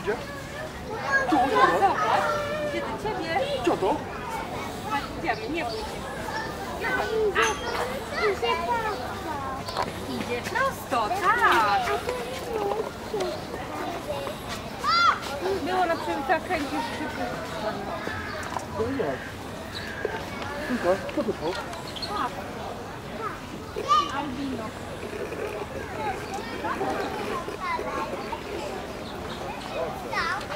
idzie? Tu, zobacz. Zobacz, idzie do ciebie. Co to? Idziemy, nie bój się. Idzie prosto, tak. Było na przykład kręcić szybko. No i jak? Tylko, co to są? Albino. No.